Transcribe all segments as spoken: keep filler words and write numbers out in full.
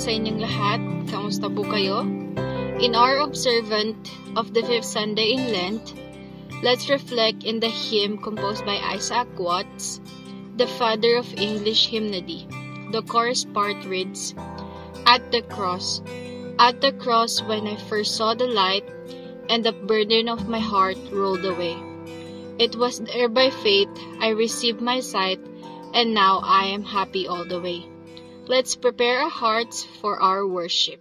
sa inyong lahat. Kamusta po kayo? In our observant of the fifth Sunday in Lent, let's reflect in the hymn composed by Isaac Watts, the father of English hymnody. The chorus part reads, At the cross, at the cross when I first saw the light, and the burden of my heart rolled away. It was there by faith I received my sight, and now I am happy all the way. Let's prepare our hearts for our worship.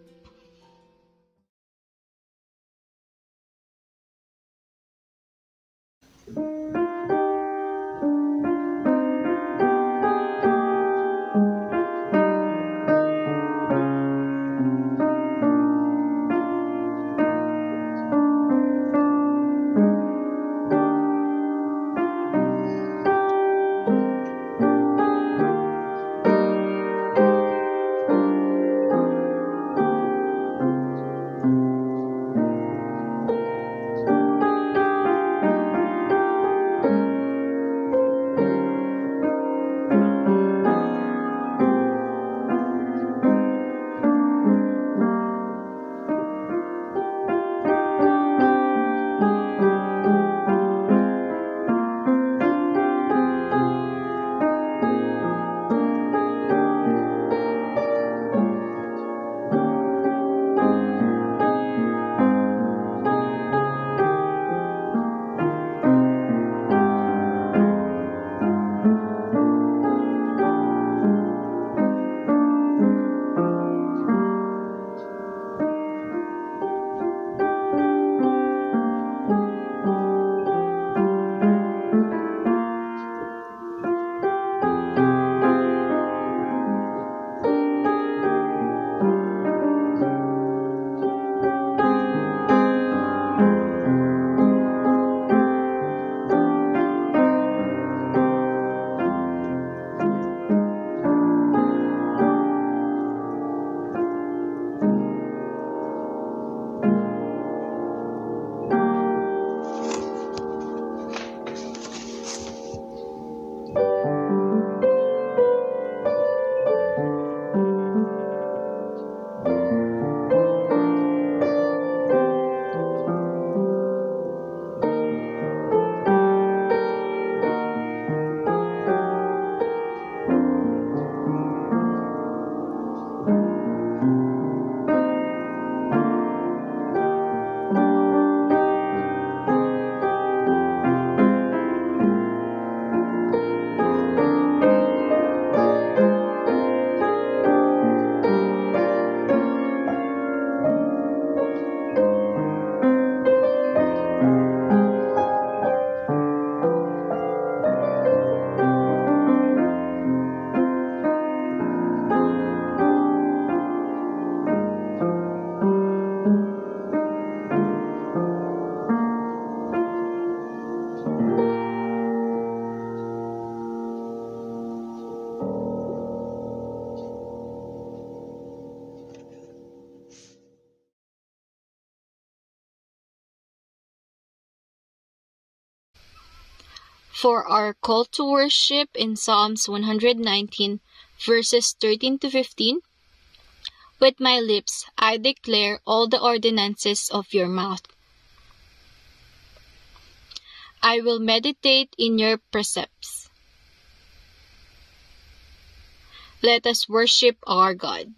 For our call to worship in Psalms one hundred nineteen, verses thirteen to fifteen, with my lips I declare all the ordinances of your mouth. I will meditate in your precepts. Let us worship our God.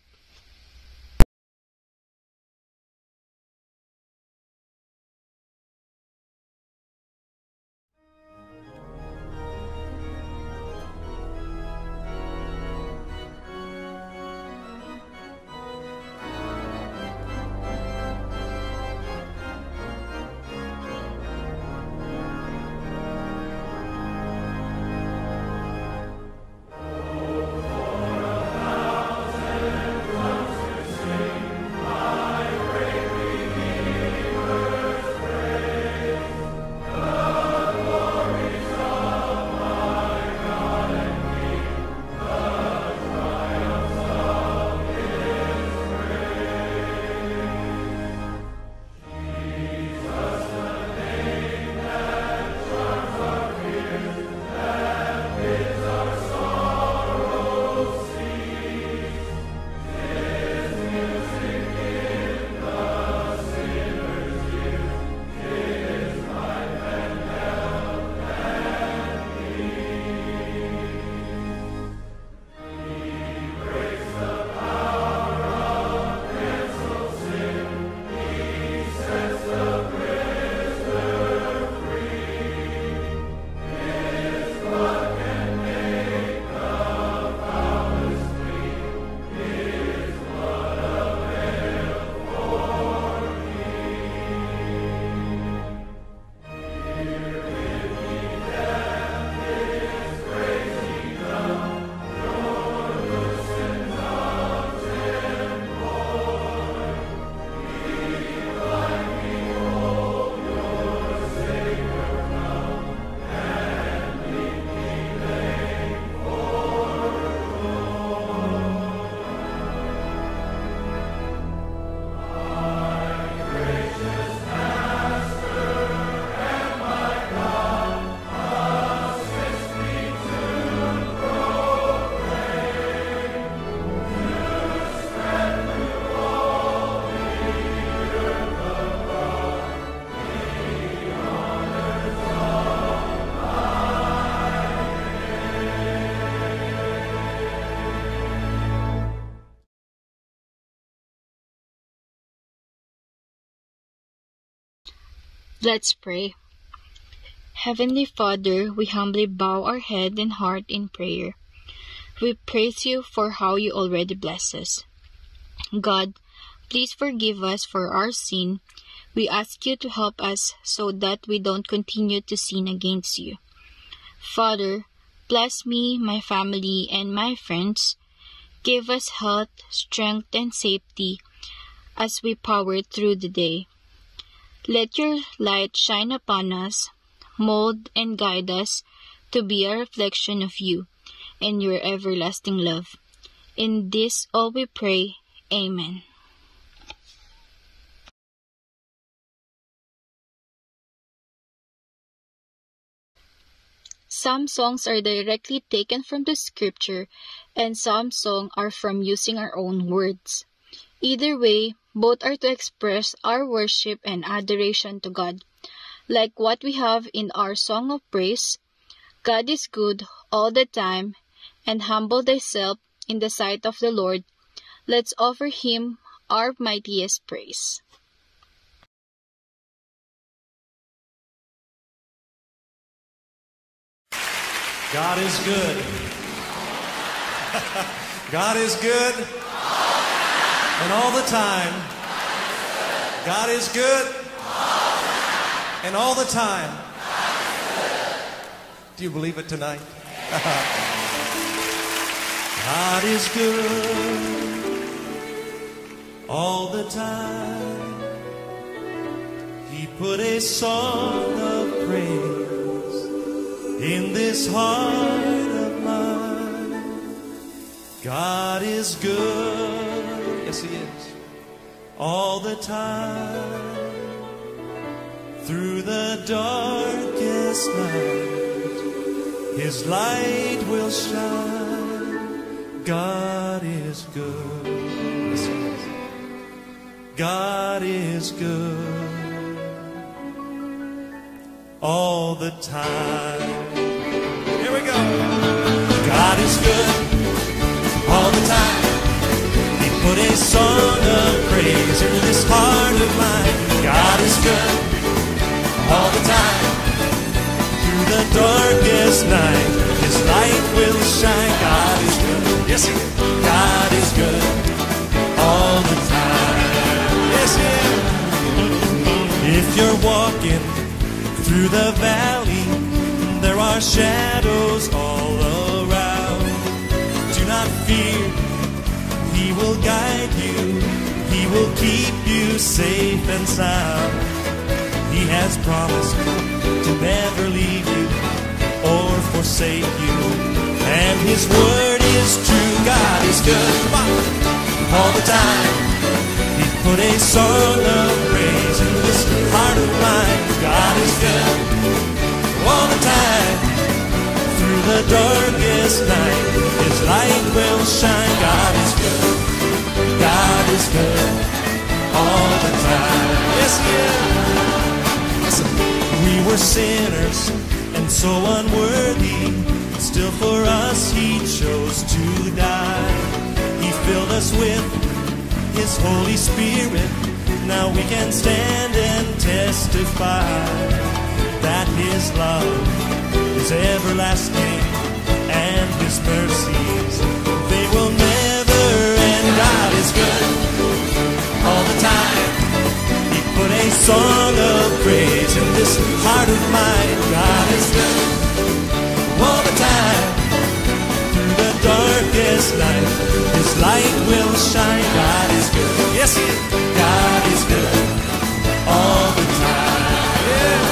Let's pray. Heavenly Father, we humbly bow our head and heart in prayer. We praise you for how you already bless us. God, please forgive us for our sin. We ask you to help us so that we don't continue to sin against you. Father, bless me, my family, and my friends. Give us health, strength, and safety as we power through the day. Let your light shine upon us, mold and guide us to be a reflection of you and your everlasting love. In this all we pray. Amen. Some songs are directly taken from the scripture, and some songs are from using our own words. Either way, both are to express our worship and adoration to God. Like what we have in our song of praise, God is good all the time, and humble thyself in the sight of the Lord. Let's offer him our mightiest praise. God is good. God is good. And all the time. God is good. And all the time. Do you believe it tonight? God is good. All the time. He put a song of praise in this heart of mine. God is good. Yes, he is. All the time. Through the darkest night, his light will shine. God is good. Yes, he is. God is good. All the time. Here we go. God is good all the time. He put a song of praise in this heart of mine. God is good all the time. Through the darkest night, his light will shine. God is good. Yes, he is. God is good all the time. Yes, he is. If you're walking through the valley, there are shadows all around. Do not fear, he will guide you. He will keep you safe and sound. He has promised to never leave you or forsake you. And his word is true. God is good all the time. He put a song of praise in this heart of mine. God is good all the time. Through the darkest night, his light will shine. God is good. God is good all the time. Yes, he is. Listen. We were sinners and so unworthy. Still for us he chose to die. He filled us with his Holy Spirit. Now we can stand and testify that his love is everlasting and his mercies, they will never end. God is good all the time. He put a song of praise in this heart of mine. God is good all the time. Through the darkest night, his light will shine. God is good. Yes, he is. God is good all the time. Yeah.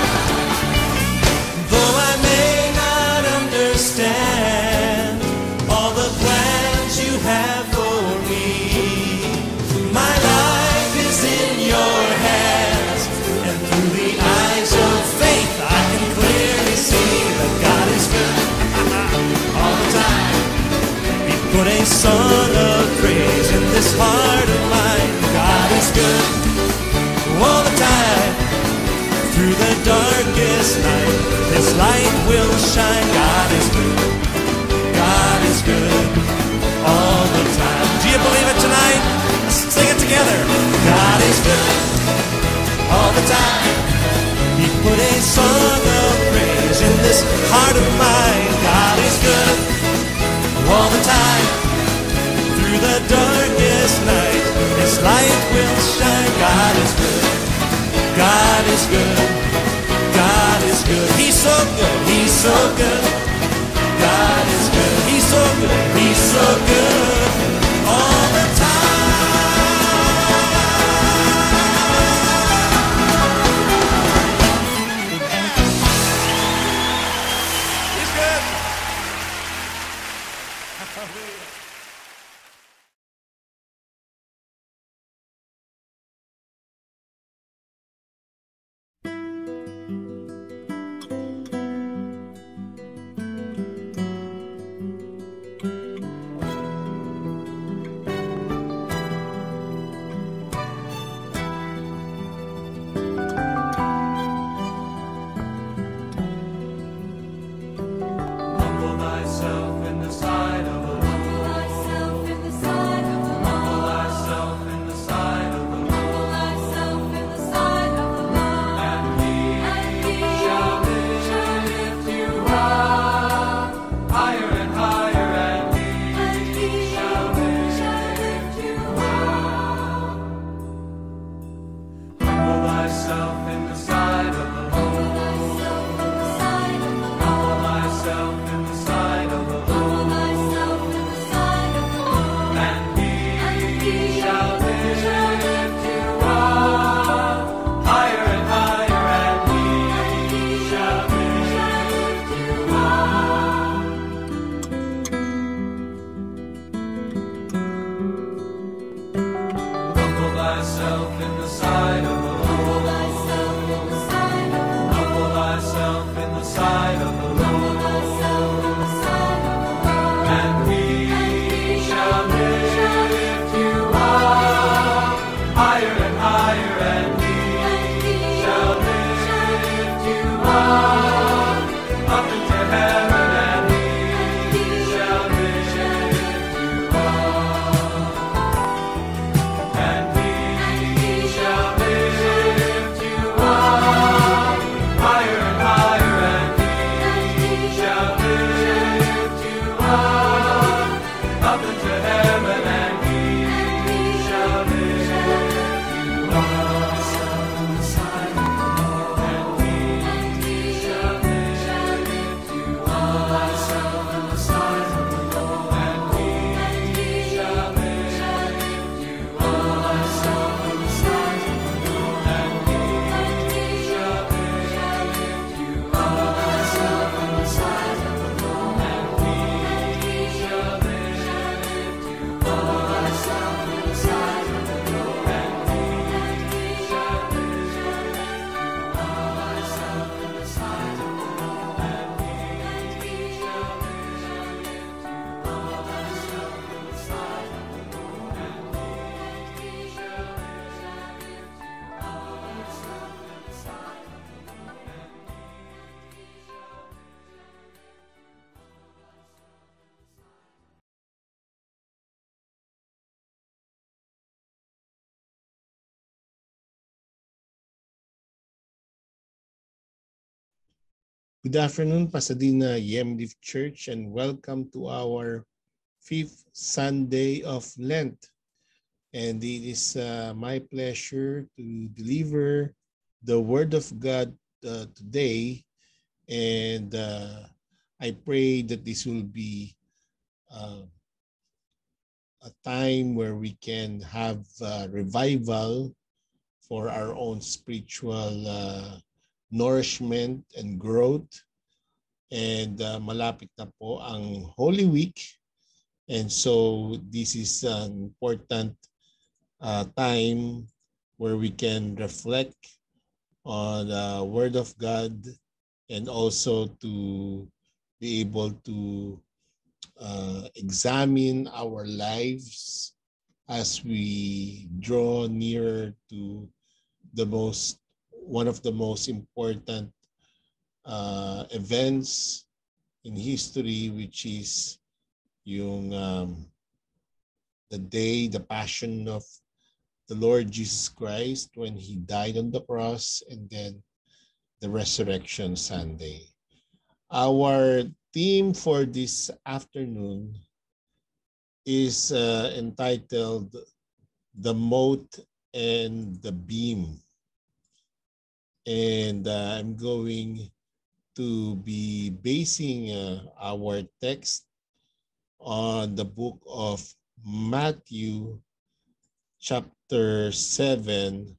Though I may not understand all the plans you have for me, my life is in your hands, and through the eyes of faith I can clearly see that God is good all the time. He put a song of praise in this heart of mine. God is good all the time. Through the darkest night, his light will shine. God is good. God is good all the time. Do you believe it tonight? Let's sing it together. God is good all the time. heart of mine. God is good all the time. Through the darkest night, His light will shine. God is good. God is good. God is good. He's so good. He's so good. God is good. He's so good. He's so good all the time. He's good. Hallelujah. Humble thyself in the sight of the Lord. Humble thyself in the sight of the Lord. And He shall lift you up higher and higher, and He shall lift you up. Humble thyself in the sight of the Lord. Humble thyself in the sight of the Lord, and He shall lift you up higher and higher, and He shall lift you up. Humble thyself in the sight of the Lord. Humble thyself in the sight of the Lord, and He shall lift you up higher and higher, and He shall lift you up up into heaven, and He shall lift you up, and He shall lift you up higher and higher, and He shall lift you up up into heaven, and He shall lift you up. And He shall lift you up. And He shall lift you up. And He shall lift you Good afternoon, Pasadena Yemliff Church, and welcome to our fifth Sunday of Lent. And it is uh, my pleasure to deliver the Word of God uh, today. And uh, I pray that this will be uh, a time where we can have uh, revival for our own spiritual uh, nourishment and growth. And uh, malapit na po ang Holy Week. And so this is an important uh, time where we can reflect on the Word of God and also to be able to uh, examine our lives as we draw near to the most one of the most important uh, events in history, which is yung um, the day, the passion of the Lord Jesus Christ when He died on the cross, and then the Resurrection Sunday. Our theme for this afternoon is uh, entitled The Moat and the Beam. And uh, I'm going to be basing uh, our text on the book of Matthew chapter seven,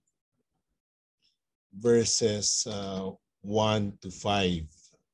verses uh, one to five.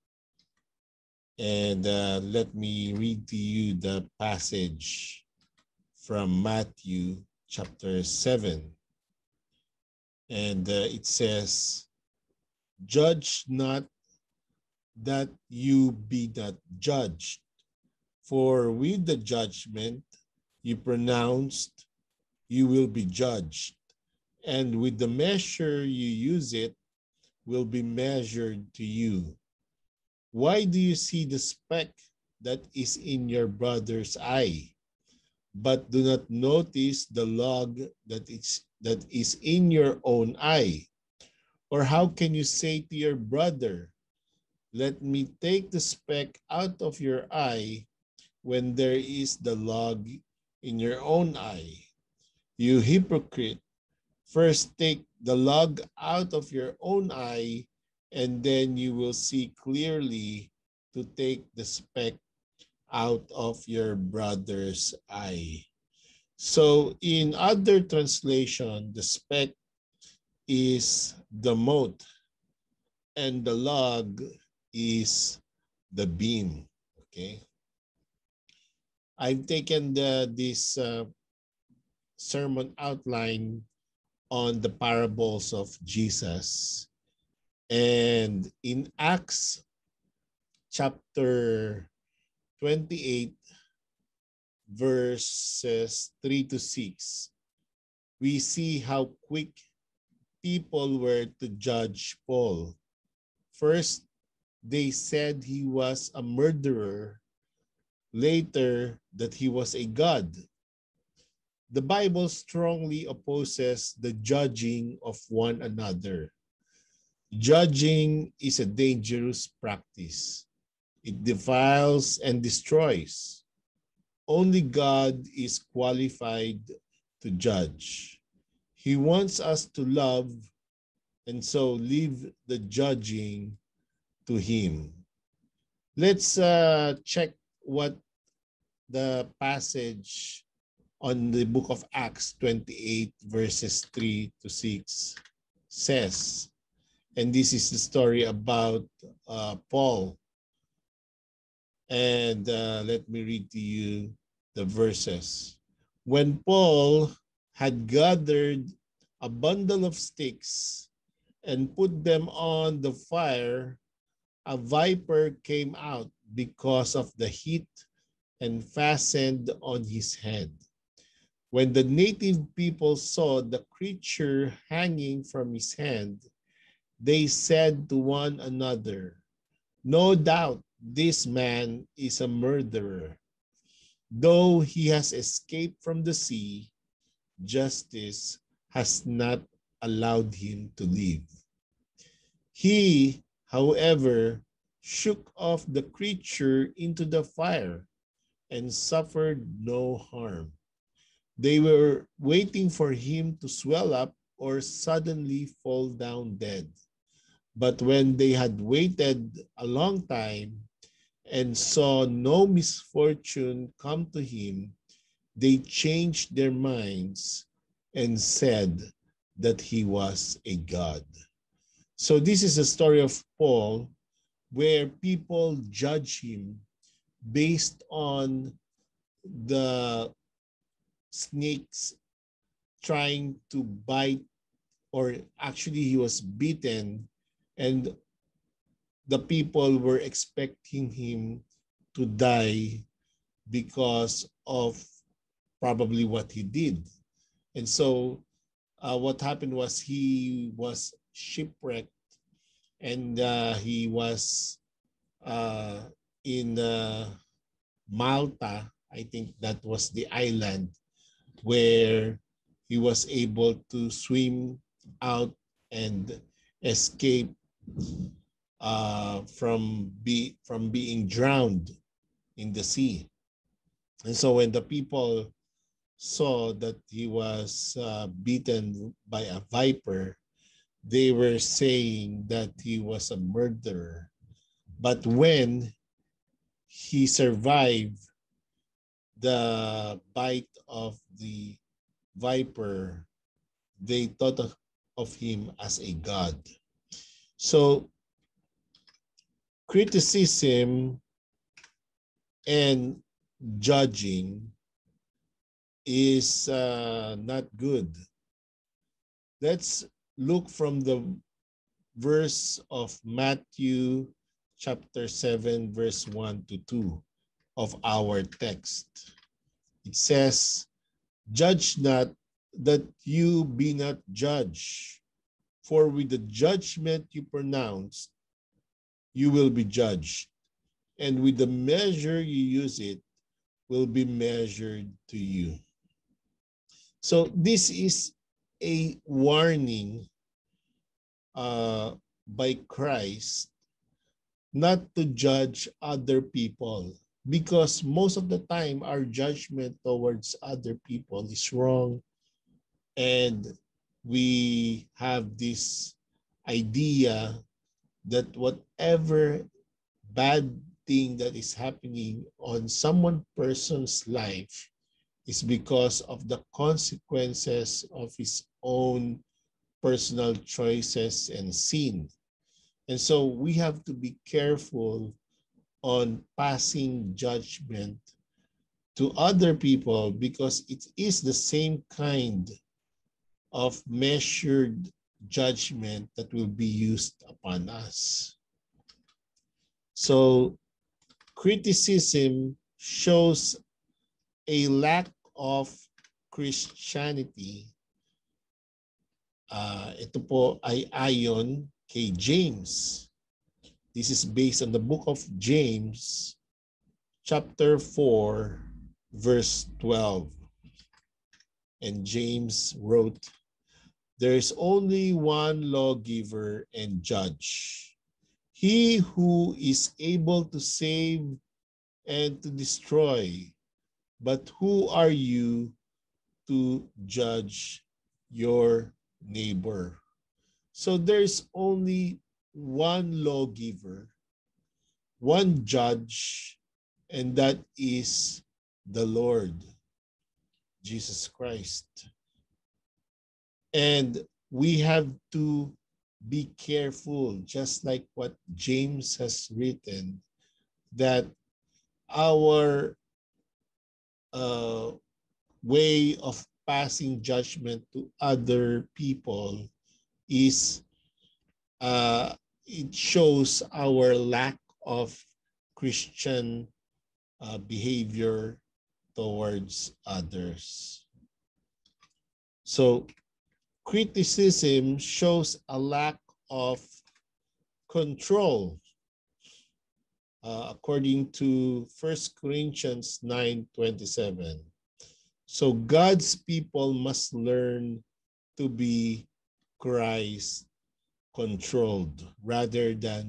And uh, let me read to you the passage from Matthew chapter seven. And uh, it says, "Judge not that you be not judged. For with the judgment you pronounced, you will be judged. And with the measure you use it, will be measured to you. Why do you see the speck that is in your brother's eye, but do not notice the log that is, that is in your own eye? Or how can you say to your brother, 'Let me take the speck out of your eye,' when there is the log in your own eye? You hypocrite, first take the log out of your own eye, and then you will see clearly to take the speck out of your brother's eye." So in other translation, the speck is the mote and the log is the beam. Okay. I've taken the, this uh, sermon outline on the parables of Jesus. And in Acts chapter twenty-eight, verses three to six, we see how quick people were to judge Paul. First, they said he was a murderer. Later, that he was a god. The Bible strongly opposes the judging of one another. Judging is a dangerous practice. It defiles and destroys. Only God is qualified to judge. He wants us to love, and so leave the judging to him. Let's uh, check what the passage on the book of Acts twenty-eight, verses three to six says. And this is the story about uh, Paul. And uh, let me read to you the verses. "When Paul had gathered a bundle of sticks and put them on the fire, a viper came out because of the heat and fastened on his head. When the native people saw the creature hanging from his hand, they said to one another, 'No doubt this man is a murderer. Though he has escaped from the sea, justice has not allowed him to live.' He, however, shook off the creature into the fire and suffered no harm. They were waiting for him to swell up or suddenly fall down dead. But when they had waited a long time and saw no misfortune come to him, they changed their minds and said that he was a god." So this is a story of Paul where people judge him based on the snakes trying to bite, or actually he was bitten, and the people were expecting him to die because of probably what he did. And so uh, what happened was he was shipwrecked, and uh, he was uh, in uh, Malta. I think that was the island where he was able to swim out and escape uh, from, be, from being drowned in the sea. And so when the people saw that he was uh, beaten by a viper, they were saying that he was a murderer. But when he survived the bite of the viper, they thought of, of him as a god. So criticism and judging is uh, not good. Let's look from the verse of Matthew chapter seven, verse one to two of our text. It says, "Judge not, that you be not judged. For with the judgment you pronounce, you will be judged. And with the measure you use it, will be measured to you." So this is a warning uh, by Christ not to judge other people, because most of the time our judgment towards other people is wrong, and we have this idea that whatever bad thing that is happening on someone person's life is because of the consequences of his own personal choices and sin. And so we have to be careful on passing judgment to other people, because it is the same kind of measured judgment that will be used upon us. So criticism shows a lack of Christianity. Uh, ito po ay ayon kay James. This is based on the book of James, chapter four, verse twelve. And James wrote, "There is only one lawgiver and judge, he who is able to save and to destroy. But who are you to judge your neighbor?" So there's only one lawgiver, one judge, and that is the Lord Jesus Christ. And we have to be careful, just like what James has written, that our uh, way of passing judgment to other people is, uh, it shows our lack of Christian uh, behavior towards others. So criticism shows a lack of control. Uh, according to First Corinthians nine twenty-seven. So God's people must learn to be Christ-controlled rather than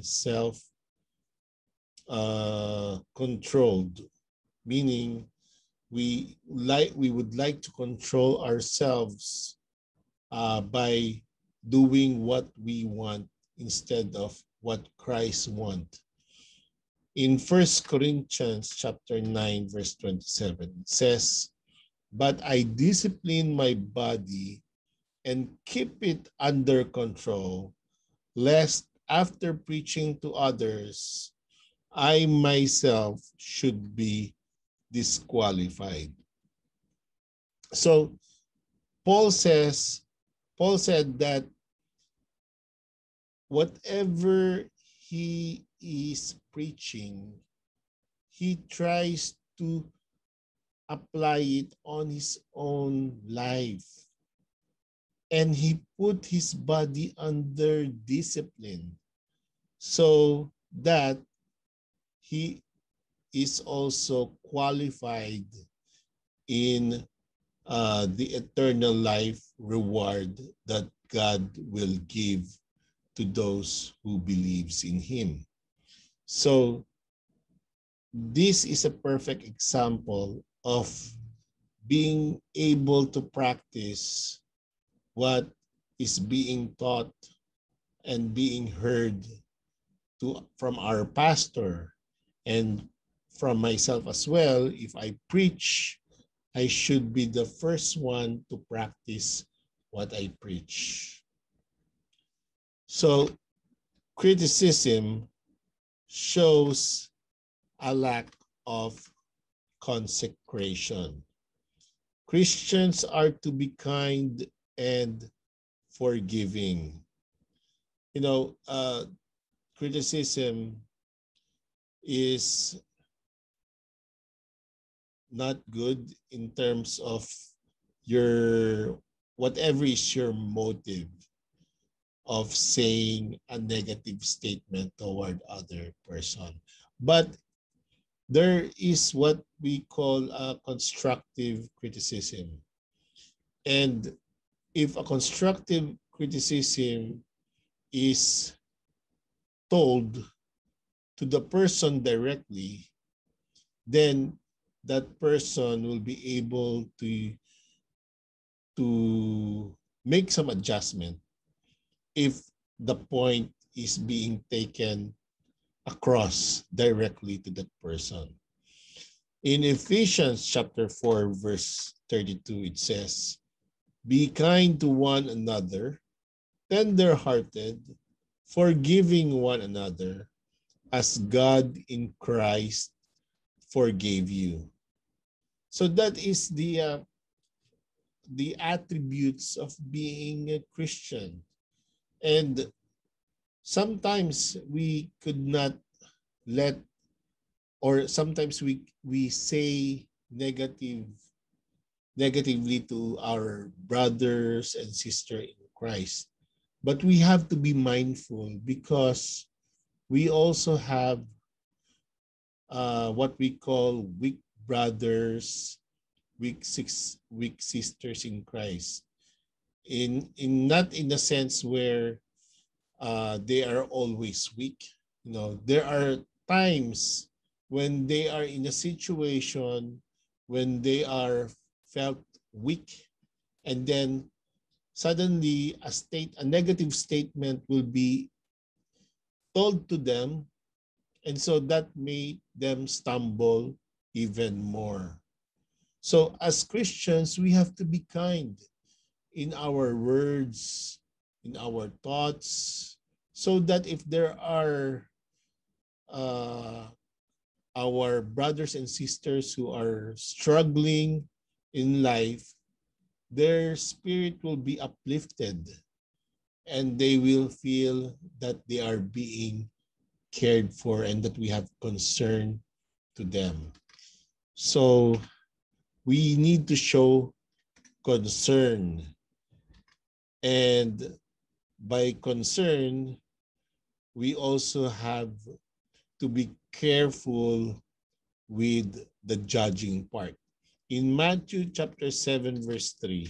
self-controlled, uh, meaning we like we would like to control ourselves uh, by doing what we want instead of what Christ wants. In First Corinthians chapter nine, verse twenty-seven, it says, "But I discipline my body and keep it under control, lest after preaching to others, I myself should be disqualified." So Paul says, Paul said that whatever he is preaching, he tries to apply it on his own life. And he put his body under discipline so that he is also qualified in uh, the eternal life reward that God will give to those who believes in him. So this is a perfect example of being able to practice what is being taught and being heard to, from our pastor and from myself as well. If I preach, I should be the first one to practice what I preach. So criticism shows a lack of consecration. Christians are to be kind and forgiving. You know, uh, criticism is not good in terms of your, whatever is your motive of saying a negative statement toward other person. But there is what we call a constructive criticism. And if a constructive criticism is told to the person directly, then that person will be able to, to make some adjustment if the point is being taken across directly to that person. In Ephesians chapter four, verse thirty-two, it says, "Be kind to one another, tender-hearted, forgiving one another, as God in Christ forgave you." So that is the uh, the attributes of being a Christian. And sometimes we could not let, or sometimes we we say negative negatively to our brothers and sisters in Christ. But we have to be mindful because we also have uh, what we call weak brothers, weak six, weak sisters in Christ. In in not in the sense where uh, they are always weak. You know, there are times when they are in a situation when they are felt weak, and then suddenly a state a negative statement will be told to them, and so that made them stumble even more. So as Christians, we have to be kind in our words, in our thoughts, so that if there are uh, our brothers and sisters who are struggling in life, their spirit will be uplifted and they will feel that they are being cared for and that we have concern to them. So we need to show concern. And by concern, we also have to be careful with the judging part. In Matthew chapter seven, verse three,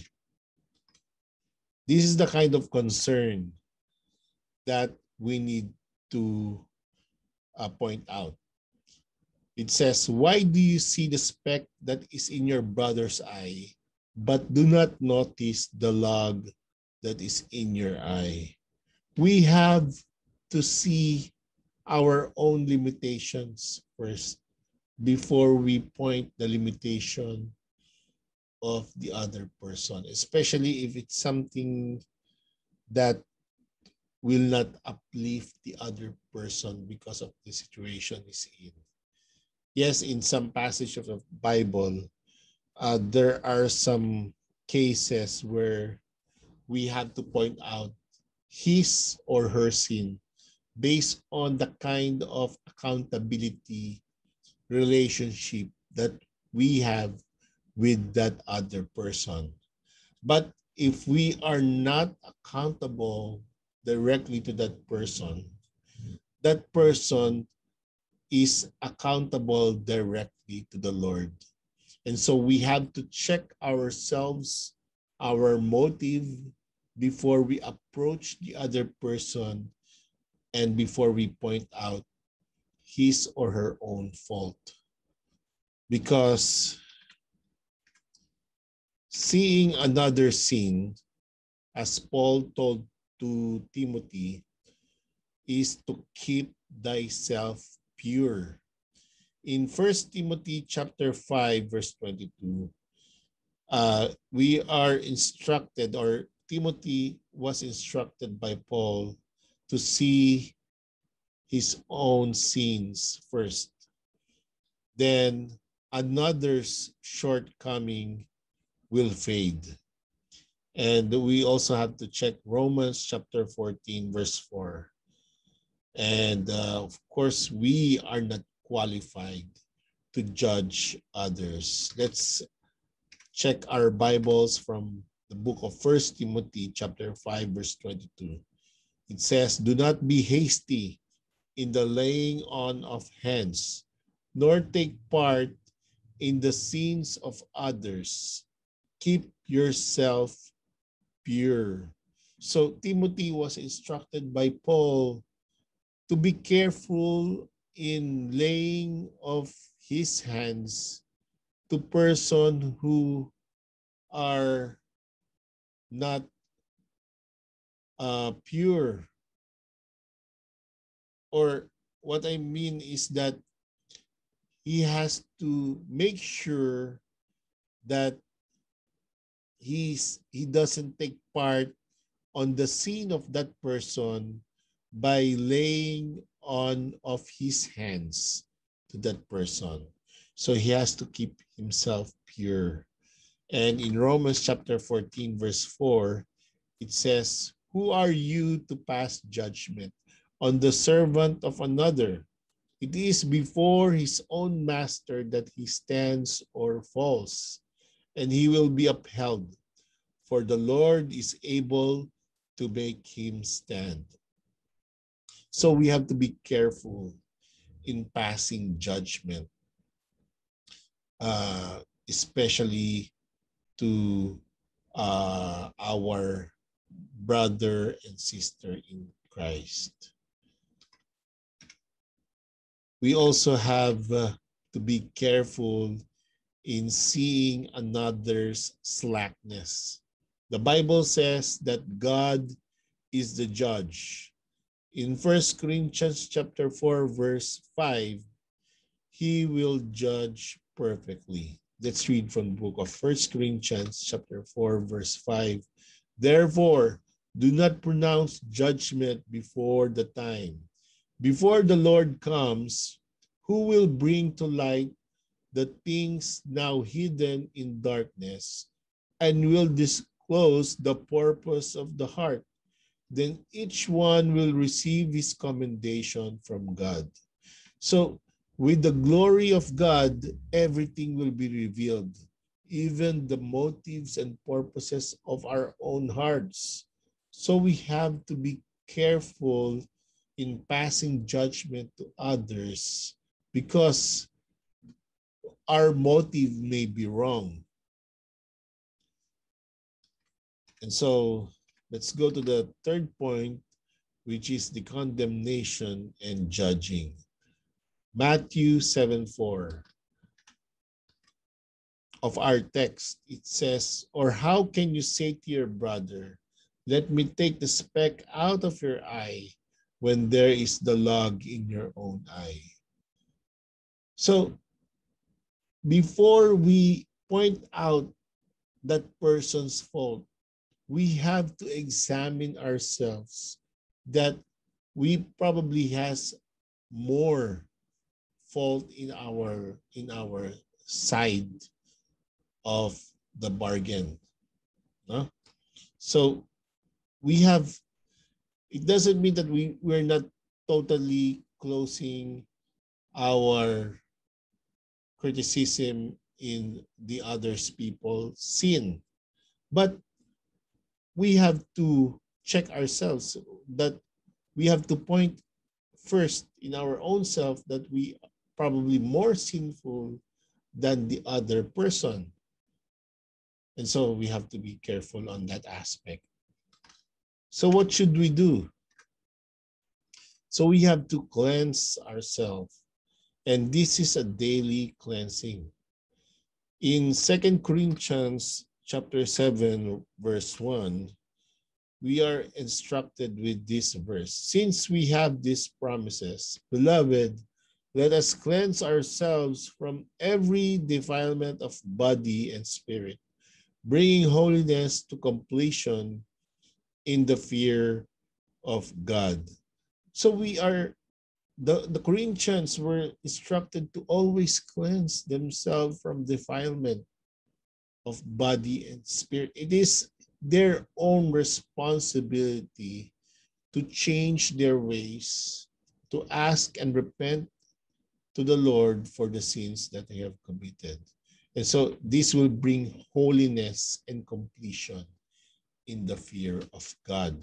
this is the kind of concern that we need to uh, point out. It says, "Why do you see the speck that is in your brother's eye, but do not notice the log that is in your eye?" We have to see our own limitations first before we point the limitation of the other person, especially if it's something that will not uplift the other person because of the situation is in. Yes, in some passage of the Bible, uh, there are some cases where we have to point out his or her sin based on the kind of accountability relationship that we have with that other person. But if we are not accountable directly to that person, that person is accountable directly to the Lord. And so we have to check ourselves, our motive, before we approach the other person and before we point out his or her own fault. Because seeing another sin, as Paul told to Timothy, is to keep thyself pure. In First Timothy chapter five, verse twenty-two, uh, we are instructed, or Timothy was instructed by Paul to see his own sins first. Then another's shortcoming will fade. And we also have to check Romans chapter fourteen, verse four. And uh, of course, we are not qualified to judge others. Let's check our Bibles from the book of First Timothy chapter five, verse twenty-two. It says, "Do not be hasty in the laying on of hands, nor take part in the sins of others. Keep yourself pure." So Timothy was instructed by Paul to be careful in laying of his hands to person who are not uh, pure. Or what I mean is that he has to make sure that he's, he doesn't take part on the sin of that person by laying on of his hands to that person. So he has to keep himself pure. And in Romans chapter fourteen, verse four, it says, "Who are you to pass judgment on the servant of another? It is before his own master that he stands or falls, and he will be upheld, for the Lord is able to make him stand." So we have to be careful in passing judgment, uh, especially to uh, our brother and sister in Christ. We also have uh, to be careful in seeing another's slackness. The Bible says that God is the judge. In First Corinthians chapter four, verse five, he will judge perfectly. Let's read from the book of First Corinthians chapter four, verse five. "Therefore, do not pronounce judgment before the time, before the Lord comes, who will bring to light the things now hidden in darkness, and will disclose the purpose of the heart. Then each one will receive his commendation from God." So with the glory of God, everything will be revealed, even the motives and purposes of our own hearts. So we have to be careful in passing judgment to others, because our motive may be wrong. And so let's go to the third point, which is the condemnation and judging. Matthew seven four of our text, it says, "Or how can you say to your brother, 'Let me take the speck out of your eye,' when there is the log in your own eye?" So before we point out that person's fault, we have to examine ourselves that we probably has more fault in our in our side of the bargain. No? So we have, it doesn't mean that we, we're not totally closing our criticism in the others people's sin. But we have to check ourselves, that we have to point first in our own self that we are probably more sinful than the other person. And so we have to be careful on that aspect. So what should we do? So we have to cleanse ourselves. And this is a daily cleansing. In Second Corinthians chapter seven, verse one, we are instructed with this verse. Since we have these promises, beloved, let us cleanse ourselves from every defilement of body and spirit, bringing holiness to completion in the fear of God. So we are, the, the Corinthians were instructed to always cleanse themselves from defilement of body and spirit. It is their own responsibility to change their ways, to ask and repent to the Lord for the sins that they have committed. And so this will bring holiness and completion in the fear of God.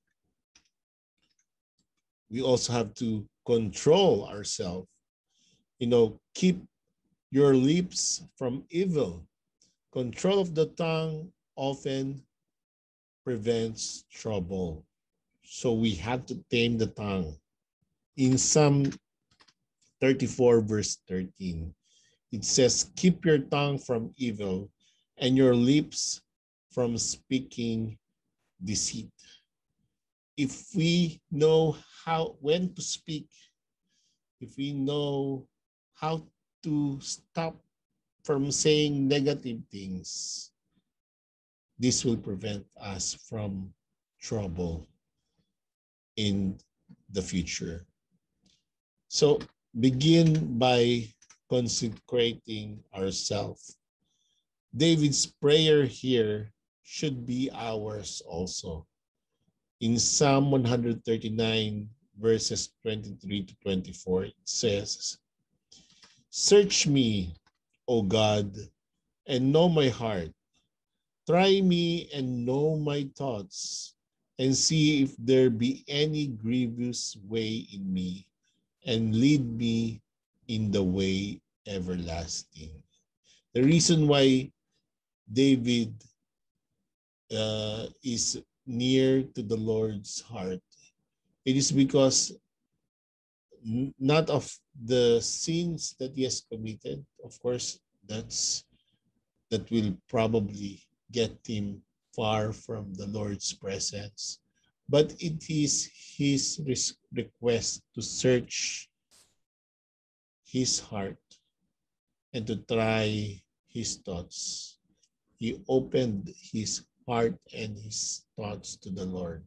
We also have to control ourselves. You know, keep your lips from evil. Control of the tongue often prevents trouble. So we have to tame the tongue. In Psalm thirty-four, verse thirteen, it says, keep your tongue from evil and your lips from speaking deceit. If we know how, when to speak, if we know how to stop from saying negative things, this will prevent us from trouble in the future. So begin by consecrating ourselves. David's prayer here should be ours also. In Psalm one thirty-nine, verses twenty-three to twenty-four, it says, search me, O God, and know my heart. Try me and know my thoughts, and see if there be any grievous way in me, and lead me in the way everlasting. The reason why David uh, is near to the Lord's heart, it is because not of the sins that he has committed. Of course, that's that will probably get him far from the Lord's presence. But it is his request to search his heart and to try his thoughts. He opened his heart and his thoughts to the Lord.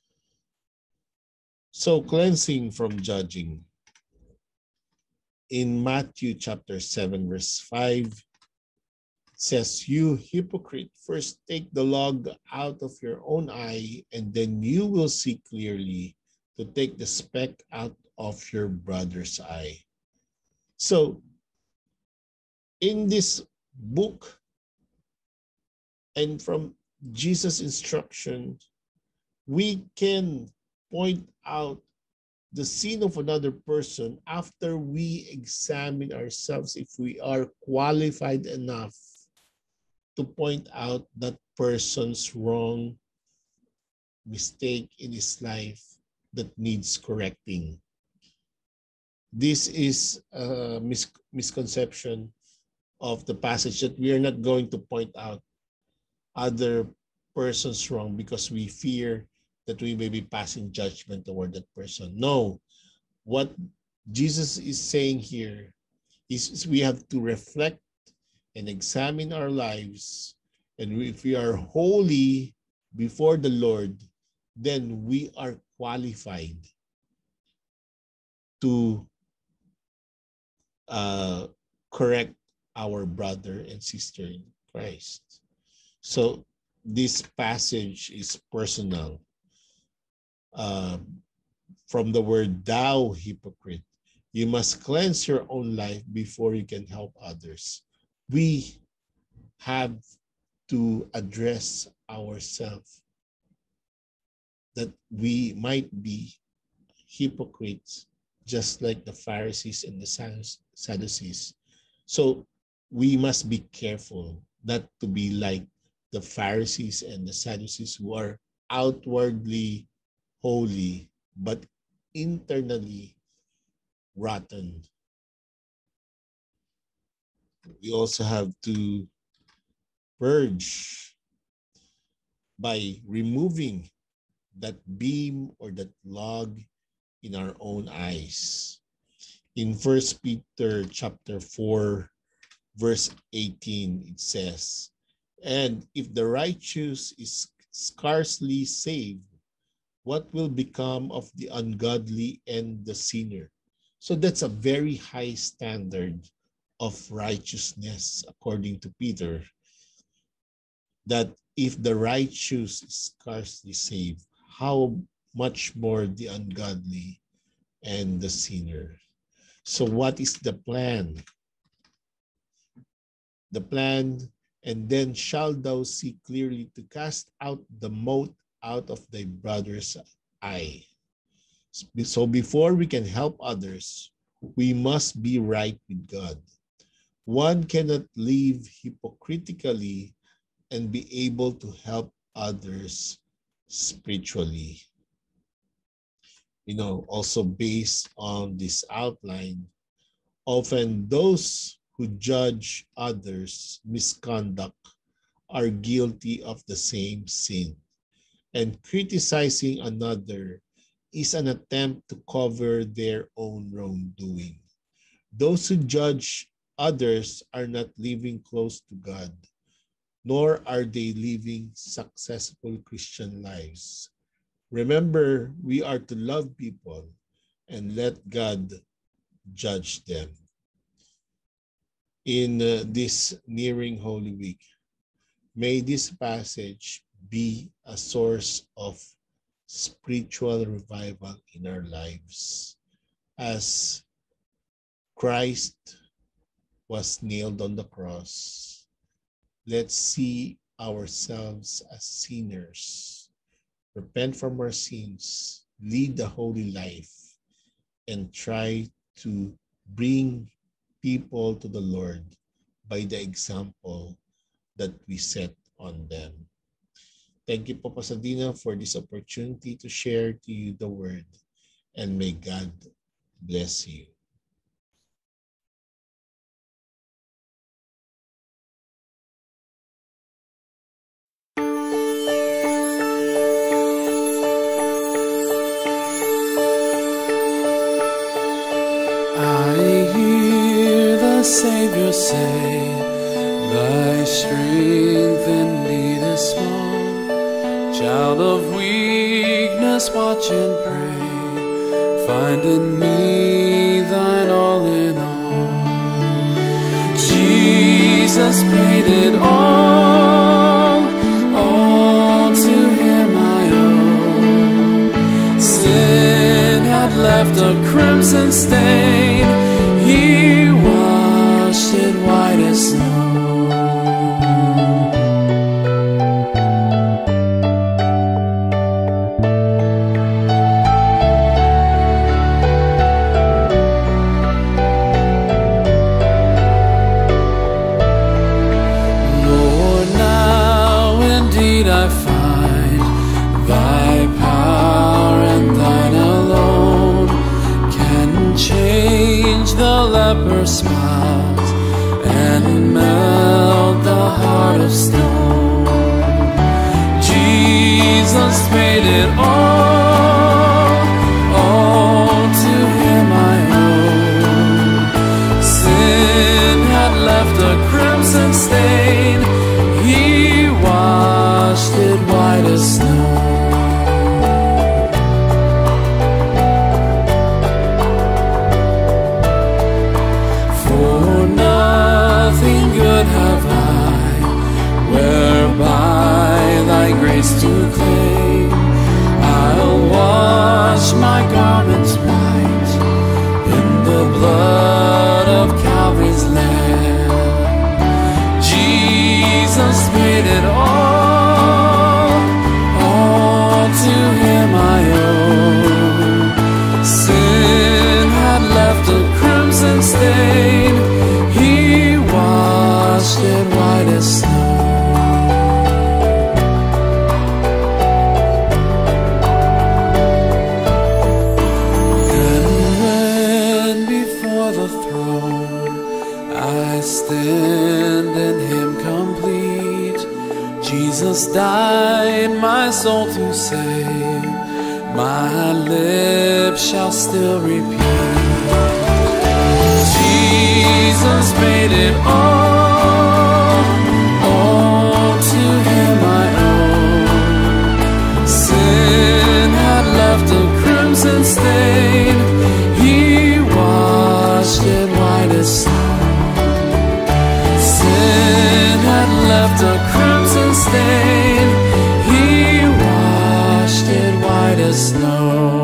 So cleansing from judging. In Matthew chapter seven, verse five, it says, you hypocrite, first take the log out of your own eye, and then you will see clearly to take the speck out of your brother's eye. So in this book, and from Jesus' instruction, we can point out the sin of another person after we examine ourselves if we are qualified enough to point out that person's wrong mistake in his life that needs correcting. This is a mis misconception of the passage that we are not going to point out other persons wrong because we fear that we may be passing judgment toward that person. No, what Jesus is saying here is we have to reflect and examine our lives, and if we are holy before the Lord, then we are qualified to uh, correct our brother and sister in Christ. So this passage is personal. Uh, from the word thou hypocrite, you must cleanse your own life before you can help others. We have to address ourselves that we might be hypocrites, just like the Pharisees and the Sadducees. So we must be careful not to be like the Pharisees and the Sadducees who are outwardly holy, but internally rotten. We also have to purge by removing that beam or that log in our own eyes. In First Peter chapter four, verse eighteen, it says, "And if the righteous is scarcely saved, what will become of the ungodly and the sinner?" So that's a very high standard of righteousness, according to Peter, that if the righteous is scarcely saved, how much more the ungodly and the sinner. So what is the plan? The plan, "And then shall thou see clearly to cast out the mote out of thy brother's eye." So before we can help others, we must be right with God. One cannot live hypocritically and be able to help others spiritually. You know, also based on this outline, often those who judge others' misconduct are guilty of the same sin, and criticizing another is an attempt to cover their own wrongdoing. Those who judge others are not living close to God, nor are they living successful Christian lives. Remember, we are to love people and let God judge them. In uh, this nearing Holy Week, may this passage be a source of spiritual revival in our lives. As Christ was nailed on the cross, let's see ourselves as sinners, repent from our sins, lead a holy life, and try to bring people to the Lord by the example that we set on them. Thank you po, Pastor Dina, for this opportunity to share to you the word, and may God bless you. I hear the Savior say, "Thy strength indeed is small. Child of weakness, watch and pray. Find in me thine all in all." Jesus paid it all, all to him I owe. Sin had left a crimson stain, he washed it white as snow. Smiles and melt the heart of stone. Jesus paid it all, all to him I owe. Sin had left a crimson stain, he washed it white as snow. To claim, I'll wash my garments white in the blood of Calvary's Lamb. Jesus paid it all, all to him I owe. Sin had left a crimson stain, he washed it white as snow. Jesus died my soul to save, my lips shall still repeat, Jesus paid it all, all to him I owe. Sin had left a crimson stain, he washed it white as snow. Sin had left a crimson stain, he washed it white as snow.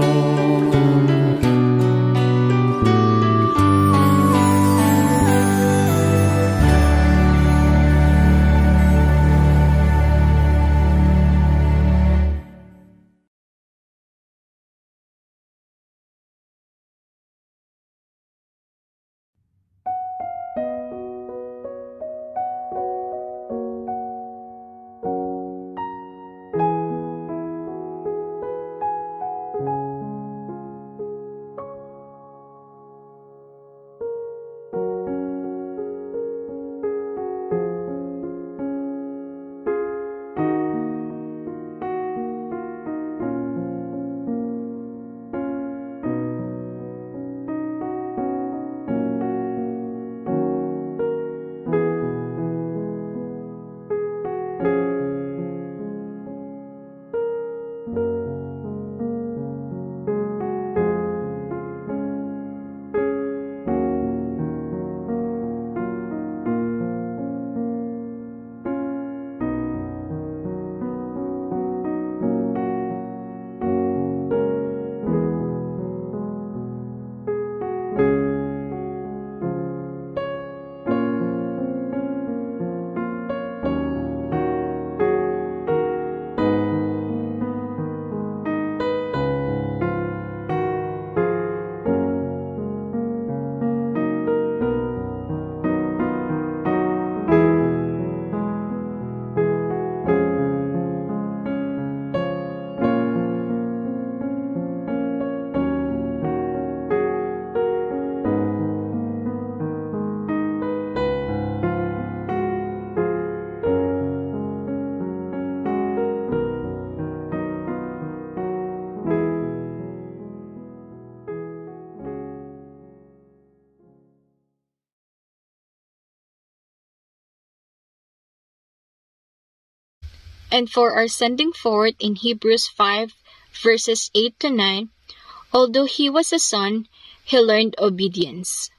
And for our sending forth in Hebrews five, verses eight to nine, although he was a son, he learned obedience,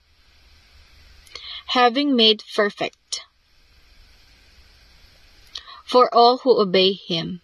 having made perfect for all who obey him.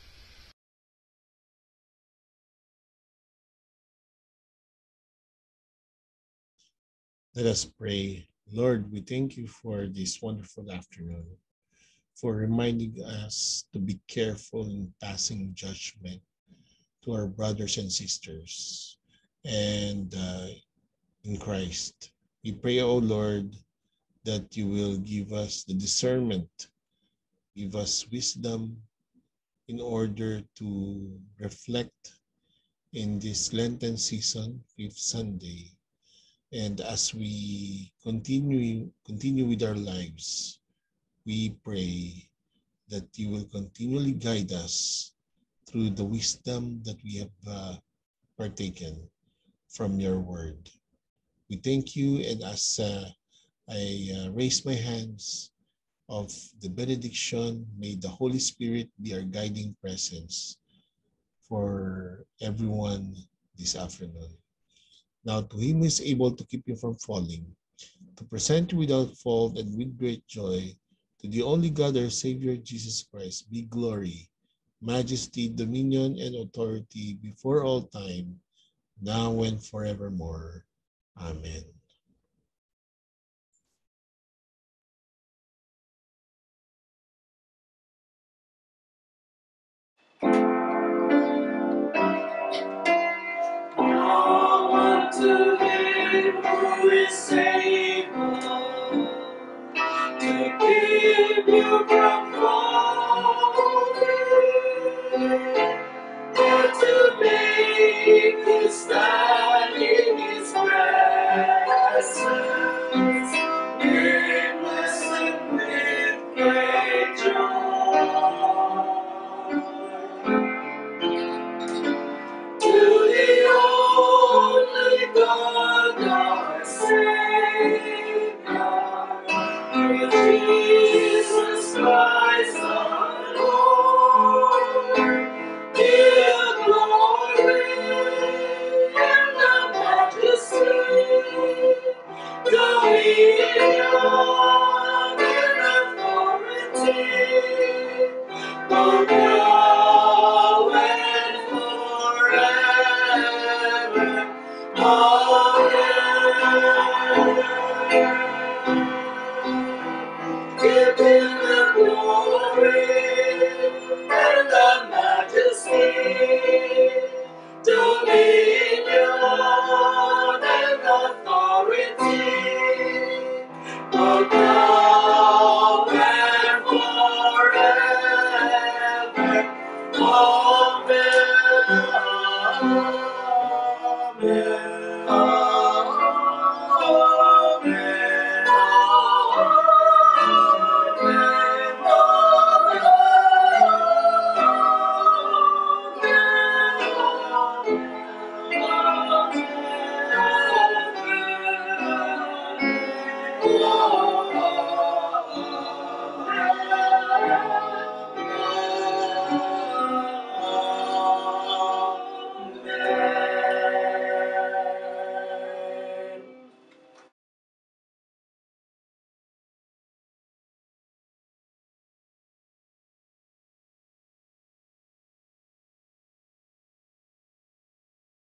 Let us pray. Lord, we thank you for this wonderful afternoon, for reminding us to be careful in passing judgment to our brothers and sisters and uh, in Christ. We pray, O Lord, that you will give us the discernment, give us wisdom in order to reflect in this Lenten season, fifth Sunday. And as we continue, continue with our lives, we pray that you will continually guide us through the wisdom that we have uh, partaken from your word. We thank you, and as uh, I uh, raise my hands of the benediction, may the Holy Spirit be our guiding presence for everyone this afternoon. Now to him who is able to keep you from falling, to present you without fault and with great joy, to the only God, our Savior, Jesus Christ, be glory, majesty, dominion, and authority before all time, now and forevermore. Amen. To him who is able to keep you from falling, or to make you stand in his presence, blameless and with great joy. now and forever. Amen. Give him the glory.